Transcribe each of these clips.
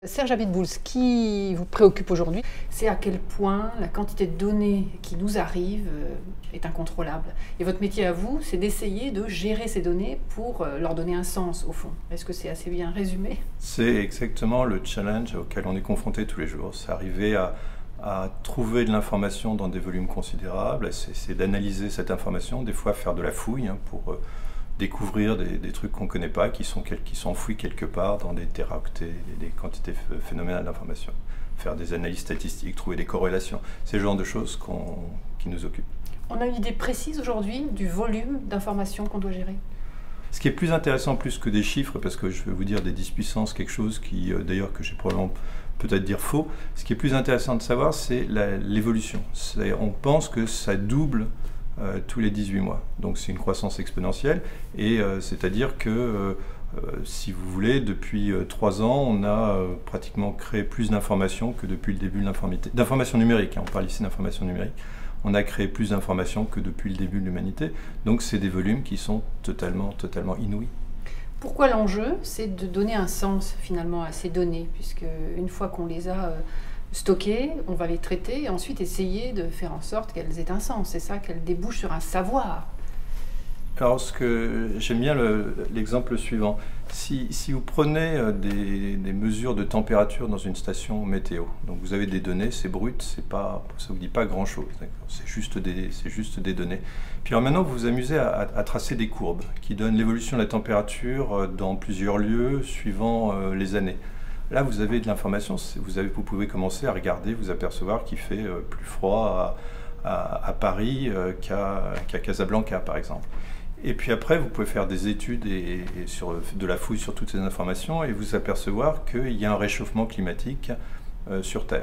Serge Abiteboul, ce qui vous préoccupe aujourd'hui, c'est à quel point la quantité de données qui nous arrivent est incontrôlable. Et votre métier à vous, c'est d'essayer de gérer ces données pour leur donner un sens, au fond. Est-ce que c'est assez bien résumé? C'est exactement le challenge auquel on est confronté tous les jours. C'est arriver à trouver de l'information dans des volumes considérables, c'est d'analyser cette information, des fois faire de la fouille pour découvrir des trucs qu'on ne connaît pas, qui sont enfouis quelque part dans des téraoctets, des quantités phénoménales d'informations. Faire des analyses statistiques, trouver des corrélations, c'est le genre de choses qui nous occupent. On a une idée précise aujourd'hui du volume d'informations qu'on doit gérer? Ce qui est plus intéressant plus que des chiffres, parce que je vais vous dire des 10 puissance, quelque chose qui, d'ailleurs, que j'ai probablement peut-être dire faux, ce qui est plus intéressant de savoir, c'est l'évolution. On pense que ça double tous les 18 mois. Donc c'est une croissance exponentielle, et c'est-à-dire que, si vous voulez, depuis 3 ans, on a pratiquement créé plus d'informations que depuis le début de l'informité. D'informations numériques, hein, on parle ici d'informations numériques. On a créé plus d'informations que depuis le début de l'humanité. Donc c'est des volumes qui sont totalement inouïs. Pourquoi l'enjeu, c'est de donner un sens finalement à ces données, puisque une fois qu'on les a stockées, on va les traiter et ensuite essayer de faire en sorte qu'elles aient un sens. C'est ça, qu'elles débouchent sur un savoir. Alors, j'aime bien l'exemple suivant. Si vous prenez des mesures de température dans une station météo, donc vous avez des données, c'est brut, ça ne vous dit pas grand-chose, c'est juste des données. Puis alors maintenant, vous vous amusez à tracer des courbes qui donnent l'évolution de la température dans plusieurs lieux suivant les années. Là, vous avez de l'information, vous pouvez commencer à regarder, vous apercevoir qu'il fait plus froid à Paris qu'à Casablanca, par exemple. Et puis après, vous pouvez faire des études et de la fouille sur toutes ces informations et vous apercevoir qu'il y a un réchauffement climatique sur Terre.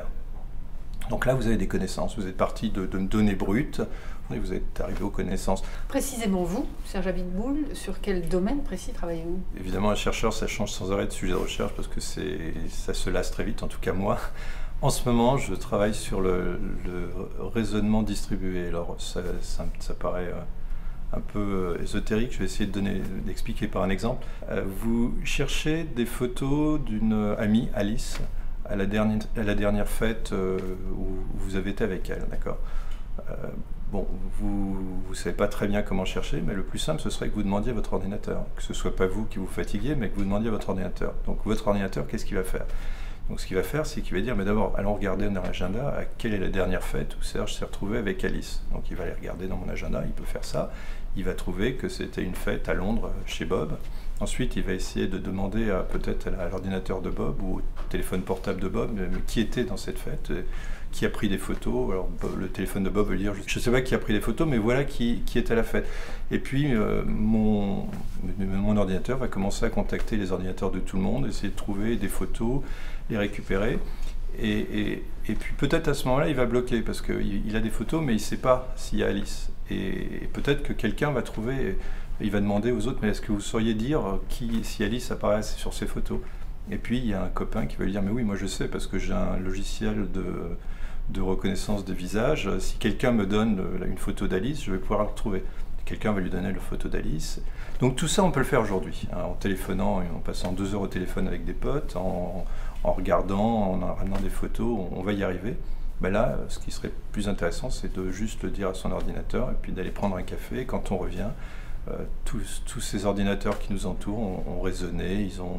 Donc là, vous avez des connaissances. Vous êtes parti de données brutes et vous êtes arrivé aux connaissances. Précisément vous, Serge Abiteboul, sur quel domaine précis travaillez-vous? Évidemment, un chercheur, ça change sans arrêt de sujet de recherche parce que ça se lasse très vite, en tout cas moi. En ce moment, je travaille sur le raisonnement distribué. Alors, ça paraît un peu ésotérique, je vais essayer d'expliquer par un exemple. Vous cherchez des photos d'une amie, Alice, à la dernière fête où vous avez été avec elle, d'accord? Bon, vous ne savez pas très bien comment chercher, mais le plus simple, ce serait que vous demandiez à votre ordinateur, que ce ne soit pas vous qui vous fatiguez, mais que vous demandiez à votre ordinateur. Donc votre ordinateur, qu'est-ce qu'il va faire? Donc ce qu'il va faire, c'est qu'il va dire, mais d'abord, allons regarder dans l'agenda quelle est la dernière fête où Serge s'est retrouvé avec Alice. Donc il va aller regarder dans mon agenda, il peut faire ça. Il va trouver que c'était une fête à Londres chez Bob. Ensuite, il va essayer de demander peut-être à l'ordinateur de Bob ou au téléphone portable de Bob qui était dans cette fête, qui a pris des photos. Alors le téléphone de Bob va dire, je ne sais pas qui a pris des photos, mais voilà qui est à la fête. Et puis mon ordinateur va commencer à contacter les ordinateurs de tout le monde, essayer de trouver des photos, les récupérer. Et puis peut-être à ce moment-là, il va bloquer parce qu'il a des photos, mais il ne sait pas s'il y a Alice. Et peut-être que quelqu'un va trouver, il va demander aux autres, mais est-ce que vous sauriez dire si Alice apparaît sur ces photos? Et puis il y a un copain qui va lui dire, mais oui, moi je sais, parce que j'ai un logiciel de reconnaissance de visage. Si quelqu'un me donne une photo d'Alice, je vais pouvoir la retrouver. Quelqu'un va lui donner la photo d'Alice. Donc tout ça, on peut le faire aujourd'hui, hein, en téléphonant, en passant 2 heures au téléphone avec des potes, en regardant, en ramenant des photos, on va y arriver. Ben là, ce qui serait plus intéressant, c'est de juste le dire à son ordinateur et puis d'aller prendre un café. Et quand on revient, tous ces ordinateurs qui nous entourent ont raisonné, ils ont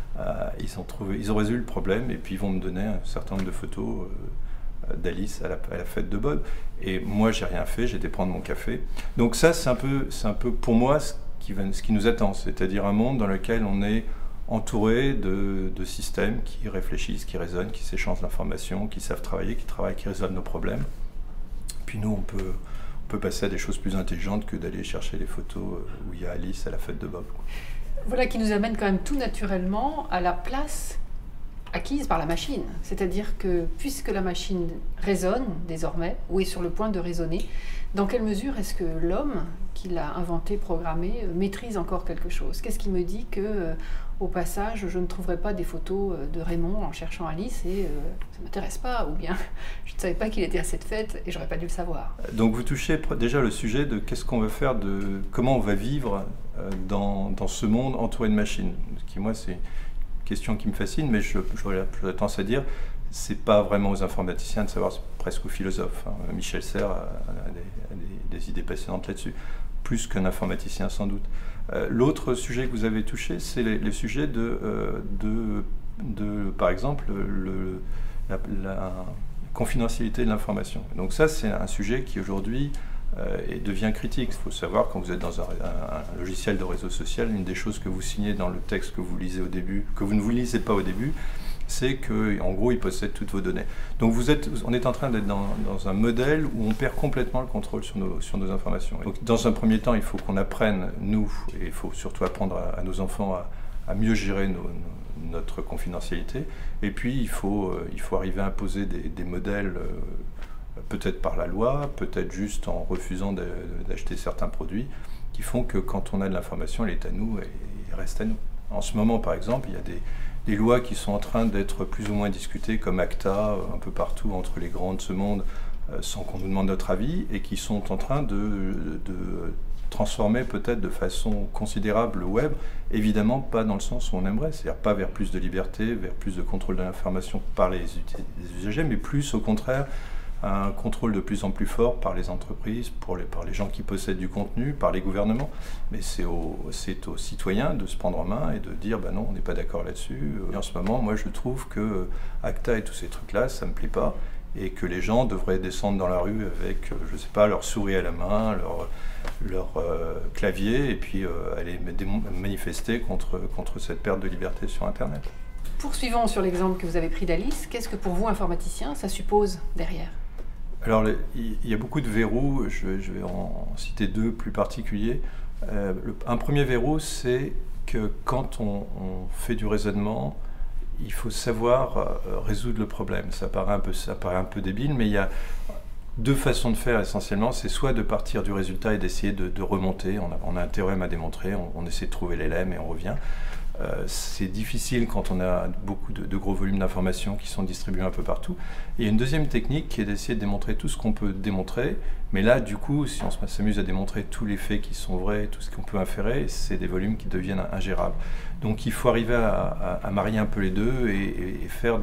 résolu le problème et puis ils vont me donner un certain nombre de photos d'Alice à la fête de Bob. Et moi, j'ai rien fait, j'ai été prendre mon café. Donc ça, c'est un peu pour moi ce qui nous attend, c'est-à-dire un monde dans lequel on est entouré de systèmes qui réfléchissent, qui raisonnent, qui s'échangent l'information, qui savent travailler, qui résolvent nos problèmes. Puis nous, on peut passer à des choses plus intelligentes que d'aller chercher les photos où il y a Alice à la fête de Bob. Voilà qui nous amène quand même tout naturellement à la place acquise par la machine. C'est-à-dire que puisque la machine raisonne désormais, ou est sur le point de raisonner, dans quelle mesure est-ce que l'homme qui l'a inventé, programmé, maîtrise encore quelque chose? Qu'est-ce qui me dit que, au passage, je ne trouverai pas des photos de Raymond en cherchant Alice et ça ne m'intéresse pas, ou bien je ne savais pas qu'il était à cette fête et j'aurais pas dû le savoir? Donc vous touchez déjà le sujet de qu'est-ce qu'on veut faire, comment on va vivre dans ce monde entouré de machines, ce qui moi c'est question qui me fascine, mais j'aurais tendance à dire, c'est pas vraiment aux informaticiens de savoir, c'est presque aux philosophes. Michel Serres a des idées passionnantes là-dessus, plus qu'un informaticien sans doute. L'autre sujet que vous avez touché, c'est les sujets par exemple, la confidentialité de l'information. Donc ça, c'est un sujet qui aujourd'hui devient critique. Il faut savoir, quand vous êtes dans un logiciel de réseau social, une des choses que vous signez dans le texte que vous lisez au début, que vous ne vous lisez pas au début, c'est qu'en gros, il possède toutes vos données. Donc on est en train d'être dans un modèle où on perd complètement le contrôle sur nos informations. Donc, dans un premier temps, il faut qu'on apprenne, nous, et il faut surtout apprendre à nos enfants à mieux gérer notre confidentialité. Et puis, il faut arriver à imposer des modèles, peut-être par la loi, peut-être juste en refusant d'acheter certains produits, qui font que quand on a de l'information, elle est à nous et elle reste à nous. En ce moment, par exemple, il y a des lois qui sont en train d'être plus ou moins discutées, comme ACTA, un peu partout entre les grands de ce monde, sans qu'on nous demande notre avis, et qui sont en train de transformer peut-être de façon considérable le web, évidemment pas dans le sens où on aimerait, c'est-à-dire pas vers plus de liberté, vers plus de contrôle de l'information par les usagers, mais plus au contraire un contrôle de plus en plus fort par les entreprises, par les gens qui possèdent du contenu, par les gouvernements. Mais c'est aux citoyens de se prendre en main et de dire bah non, on n'est pas d'accord là-dessus. Et en ce moment, moi je trouve que ACTA et tous ces trucs-là, ça ne me plaît pas, et que les gens devraient descendre dans la rue avec, je sais pas, leur souris à la main, leur clavier, et puis aller manifester contre cette perte de liberté sur Internet. Poursuivons sur l'exemple que vous avez pris d'Alice. Qu'est-ce que pour vous, informaticien, ça suppose derrière ? Alors, il y a beaucoup de verrous, je vais en citer deux plus particuliers. Un premier verrou, c'est que quand on fait du raisonnement, il faut savoir résoudre le problème. Ça paraît un peu débile, mais il y a deux façons de faire essentiellement. C'est soit de partir du résultat et d'essayer de remonter. On a un théorème à démontrer, on essaie de trouver les lemmes et on revient. C'est difficile quand on a beaucoup de gros volumes d'informations qui sont distribués un peu partout. Et il y a une deuxième technique qui est d'essayer de démontrer tout ce qu'on peut démontrer. Mais là, du coup, si on s'amuse à démontrer tous les faits qui sont vrais, tout ce qu'on peut inférer, c'est des volumes qui deviennent ingérables. Donc il faut arriver à marier un peu les deux et faire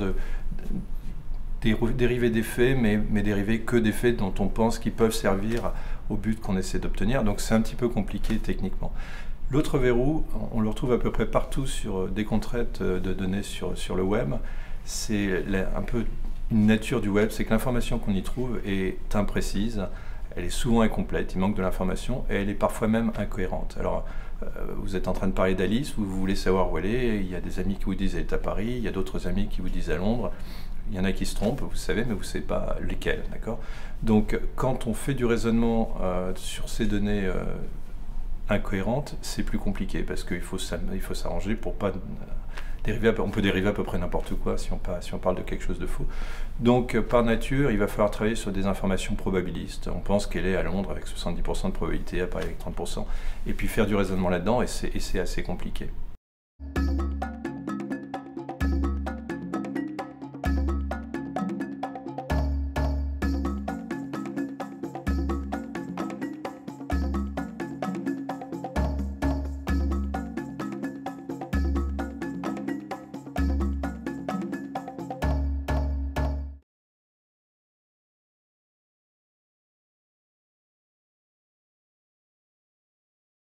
dériver des faits, mais dériver que des faits dont on pense qu'ils peuvent servir au but qu'on essaie d'obtenir. Donc c'est un petit peu compliqué techniquement. L'autre verrou, on le retrouve à peu près partout dès qu'on traite de données sur le web. C'est un peu une nature du web, c'est que l'information qu'on y trouve est imprécise, elle est souvent incomplète, il manque de l'information et elle est parfois même incohérente. Alors, vous êtes en train de parler d'Alice, vous voulez savoir où elle est, il y a des amis qui vous disent elle est à Paris, il y a d'autres amis qui vous disent à Londres, il y en a qui se trompent, vous savez, mais vous ne savez pas lesquels, d'accord ? Donc, quand on fait du raisonnement sur ces données incohérentes, c'est plus compliqué parce qu'il faut s'arranger pour pas dériver. On peut dériver à peu près n'importe quoi si on parle de quelque chose de faux. Donc par nature, il va falloir travailler sur des informations probabilistes. On pense qu'elle est à Londres avec 70% de probabilité, à Paris avec 30%, et puis faire du raisonnement là-dedans, et c'est assez compliqué.